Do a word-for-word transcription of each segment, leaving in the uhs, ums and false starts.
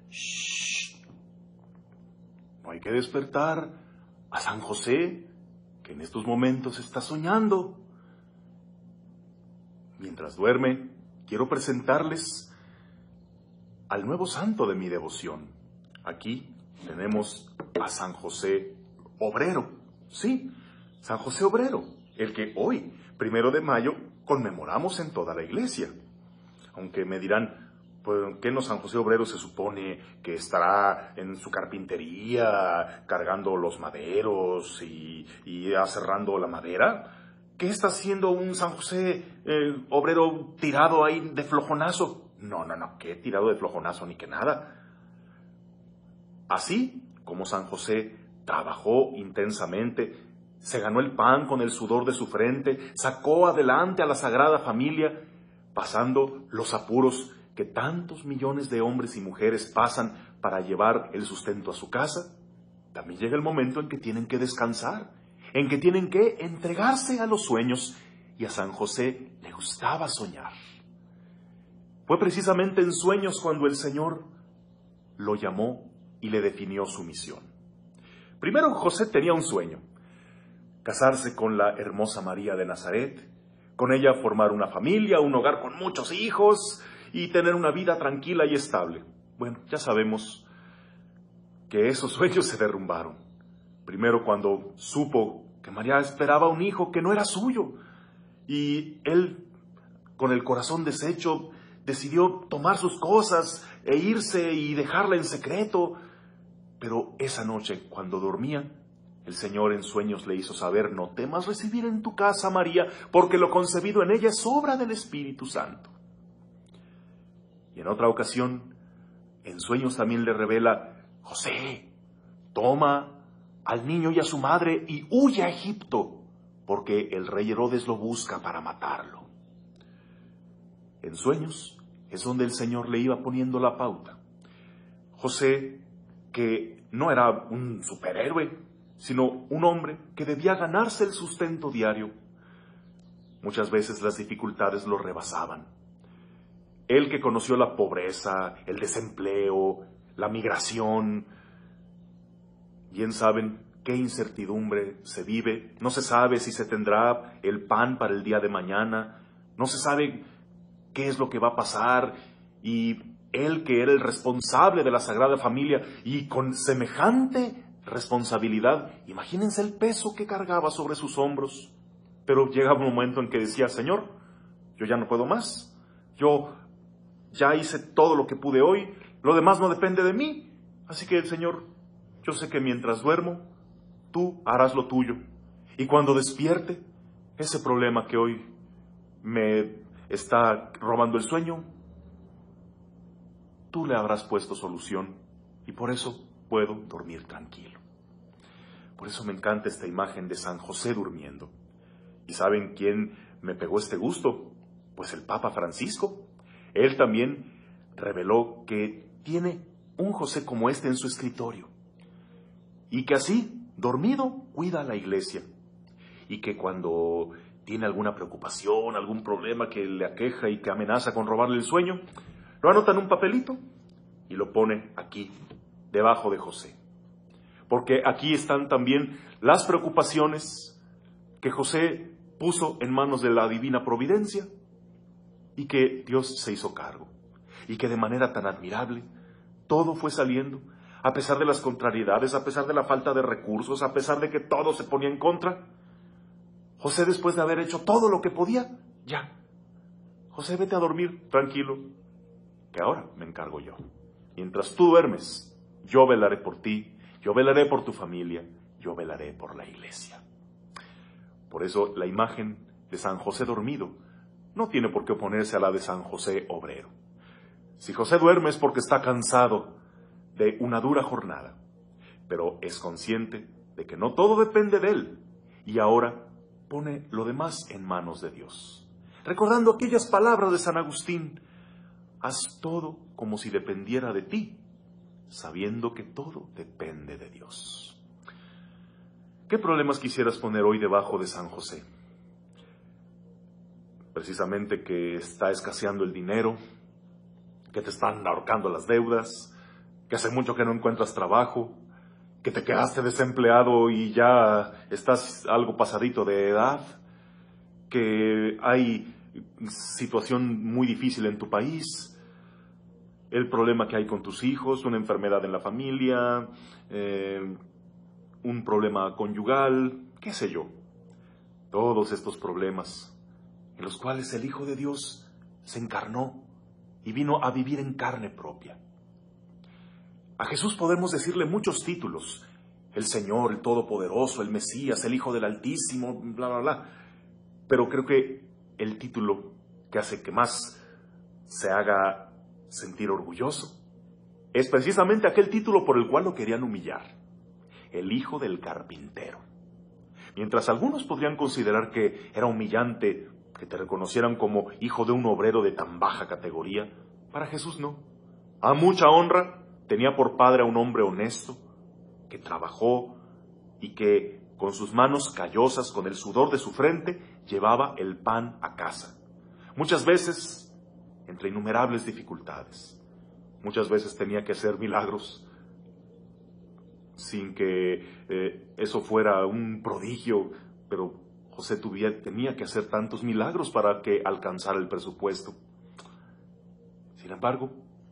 Shh. No hay que despertar a San José, que en estos momentos está soñando. Mientras duerme, quiero presentarles al nuevo santo de mi devoción. Aquí tenemos a San José Obrero. Sí, San José Obrero, el que hoy, primero de mayo, conmemoramos en toda la iglesia. Aunque me dirán, ¿por qué no San José Obrero se supone que estará en su carpintería cargando los maderos y, y aserrando la madera? ¿Qué está haciendo un San José eh, Obrero tirado ahí de flojonazo? No, no, no, qué tirado de flojonazo ni que nada. Así como San José trabajó intensamente, se ganó el pan con el sudor de su frente, sacó adelante a la Sagrada Familia, pasando los apuros que tantos millones de hombres y mujeres pasan para llevar el sustento a su casa, también llega el momento en que tienen que descansar, en que tienen que entregarse a los sueños, y a San José le gustaba soñar. Fue precisamente en sueños cuando el Señor lo llamó y le definió su misión. Primero José tenía un sueño: casarse con la hermosa María de Nazaret, con ella formar una familia, un hogar con muchos hijos y tener una vida tranquila y estable. Bueno, ya sabemos que esos sueños se derrumbaron. Primero cuando supo que María esperaba un hijo que no era suyo, y él, con el corazón deshecho, decidió tomar sus cosas e irse y dejarla en secreto. Pero esa noche, cuando dormía, el Señor en sueños le hizo saber: no temas recibir en tu casa a María, porque lo concebido en ella es obra del Espíritu Santo. Y en otra ocasión, en sueños también le revela: José, toma al niño y a su madre y huye a Egipto, porque el rey Herodes lo busca para matarlo. En sueños es donde el Señor le iba poniendo la pauta. José, que no era un superhéroe, sino un hombre que debía ganarse el sustento diario. Muchas veces las dificultades lo rebasaban. Él, que conoció la pobreza, el desempleo, la migración, bien saben qué incertidumbre se vive. No se sabe si se tendrá el pan para el día de mañana, no se sabe qué es lo que va a pasar, y él, que era el responsable de la Sagrada Familia y con semejante responsabilidad, imagínense el peso que cargaba sobre sus hombros. Pero llegaba un momento en que decía: Señor, yo ya no puedo más, yo ya hice todo lo que pude hoy, lo demás no depende de mí, así que, Señor, yo sé que mientras duermo, tú harás lo tuyo, y cuando despierte, ese problema que hoy me está robando el sueño, tú le habrás puesto solución, y por eso puedo dormir tranquilo. Por eso me encanta esta imagen de San José durmiendo. ¿Y saben quién me pegó este gusto? Pues el Papa Francisco. Él también reveló que tiene un José como este en su escritorio, y que así, dormido, cuida a la iglesia, y que cuando tiene alguna preocupación, algún problema que le aqueja y que amenaza con robarle el sueño, lo anota en un papelito y lo pone aquí, debajo de José. Porque aquí están también las preocupaciones que José puso en manos de la divina providencia, y que Dios se hizo cargo, y que de manera tan admirable todo fue saliendo, a pesar de las contrariedades, a pesar de la falta de recursos, a pesar de que todo se ponía en contra. José, después de haber hecho todo lo que podía, ya, José, vete a dormir tranquilo, que ahora me encargo yo. Mientras tú duermes, yo velaré por ti, yo velaré por tu familia, yo velaré por la iglesia. Por eso la imagen de San José dormido no tiene por qué oponerse a la de San José Obrero. Si José duerme es porque está cansado de una dura jornada, pero es consciente de que no todo depende de él, y ahora pone lo demás en manos de Dios, recordando aquellas palabras de San Agustín: haz todo como si dependiera de ti, sabiendo que todo depende de Dios. ¿Qué problemas quisieras poner hoy debajo de San José? Precisamente que está escaseando el dinero, que te están ahorcando las deudas, que hace mucho que no encuentras trabajo, que te quedaste desempleado y ya estás algo pasadito de edad, que hay situación muy difícil en tu país, el problema que hay con tus hijos, una enfermedad en la familia, eh, un problema conyugal, qué sé yo. Todos estos problemas en los cuales el Hijo de Dios se encarnó y vino a vivir en carne propia. A Jesús podemos decirle muchos títulos: el Señor, el Todopoderoso, el Mesías, el Hijo del Altísimo, bla, bla, bla. Pero creo que el título que hace que más se haga sentir orgulloso es precisamente aquel título por el cual lo querían humillar: el Hijo del Carpintero. Mientras algunos podrían considerar que era humillante que te reconocieran como hijo de un obrero de tan baja categoría, para Jesús no. A mucha honra, tenía por padre a un hombre honesto, que trabajó y que con sus manos callosas, con el sudor de su frente, llevaba el pan a casa. Muchas veces, entre innumerables dificultades, muchas veces tenía que hacer milagros sin que eh, eso fuera un prodigio, pero José tuvía, tenía que hacer tantos milagros para que alcanzara el presupuesto. Sin embargo,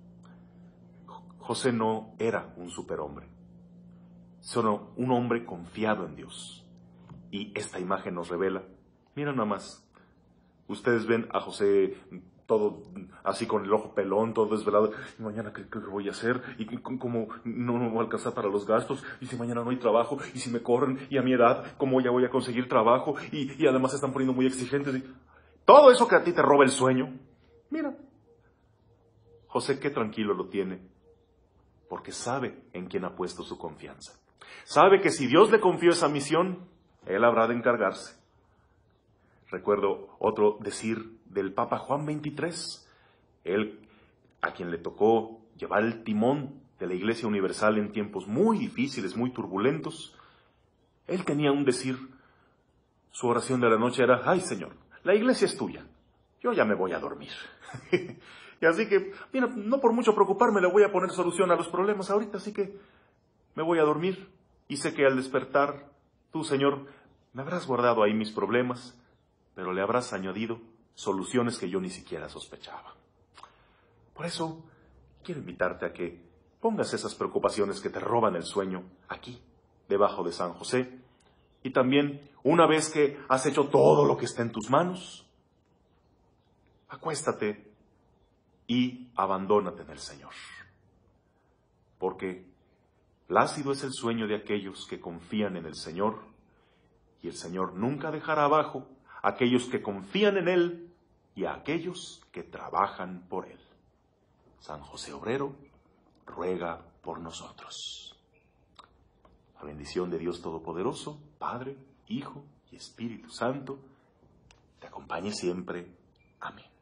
José no era un superhombre, sino un hombre confiado en Dios. Y esta imagen nos revela, mira nada más, ustedes ven a José todo así con el ojo pelón, todo desvelado. ¿Y mañana qué, qué voy a hacer? ¿Y cómo no me voy a alcanzar para los gastos? ¿Y si mañana no hay trabajo? ¿Y si me corren? ¿Y a mi edad cómo ya voy a conseguir trabajo? Y, y además se están poniendo muy exigentes. Y todo eso que a ti te roba el sueño. Mira, José qué tranquilo lo tiene, porque sabe en quién ha puesto su confianza. Sabe que si Dios le confió esa misión, Él habrá de encargarse. Recuerdo otro decir del Papa Juan veintitrés, él a quien le tocó llevar el timón de la Iglesia Universal en tiempos muy difíciles, muy turbulentos. Él tenía un decir, su oración de la noche era: ay Señor, la Iglesia es tuya, yo ya me voy a dormir. Y así que, mira, no por mucho preocuparme le voy a poner solución a los problemas ahorita, así que me voy a dormir y sé que al despertar, tú Señor, me habrás guardado ahí mis problemas, pero le habrás añadido soluciones que yo ni siquiera sospechaba. Por eso, quiero invitarte a que pongas esas preocupaciones que te roban el sueño aquí, debajo de San José, y también, una vez que has hecho todo lo que está en tus manos, acuéstate y abandónate en el Señor. Porque plácido es el sueño de aquellos que confían en el Señor, y el Señor nunca dejará abajo a aquellos que confían en Él y a aquellos que trabajan por Él. San José Obrero, ruega por nosotros. La bendición de Dios Todopoderoso, Padre, Hijo y Espíritu Santo, te acompañe siempre. Amén.